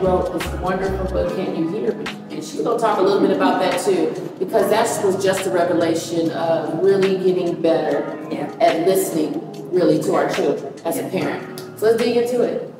wrote this wonderful book, Can You Hear Me? And she's going to talk a little bit about that too, because that was just a revelation of really getting better at listening really to our children as a parent. So let's dig into it.